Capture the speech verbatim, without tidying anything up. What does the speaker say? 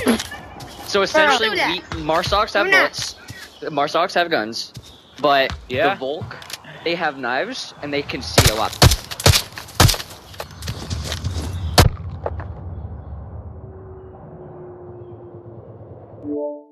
So essentially, Bro, do we Marsocs have Do not. bullets. Marsocs have guns, but Yeah. the Volk, they have knives and they can see a lot. Whoa.